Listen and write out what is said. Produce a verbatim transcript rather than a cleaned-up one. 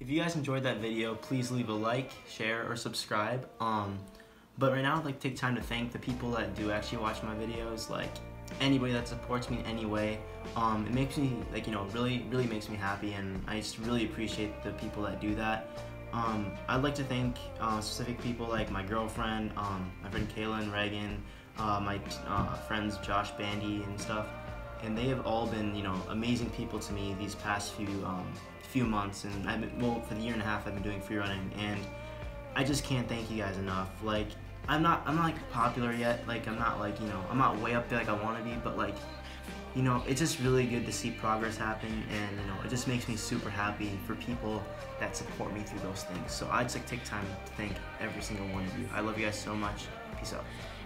If you guys enjoyed that video, please leave a like, share, or subscribe. Um, but right now I'd like to take time to thank the people that do actually watch my videos, like anybody that supports me in any way. Um, it makes me, like, you know, really, really makes me happy, and I just really appreciate the people that do that. Um, I'd like to thank uh, specific people like my girlfriend, um, my friend Kayla and Reagan, uh, my uh, friends Josh Bandy and stuff, and they have all been, you know, amazing people to me these past few um, few months. And I've been, well, for the year and a half I've been doing free running, and I just can't thank you guys enough. Like, I'm not, I'm not like popular yet. Like, I'm not like, you know, I'm not way up there like I want to be, but like, you know, it's just really good to see progress happen, and you know, it just makes me super happy for people that support me through those things. So I'd just like take time to thank every single one of you. I love you guys so much. Peace out.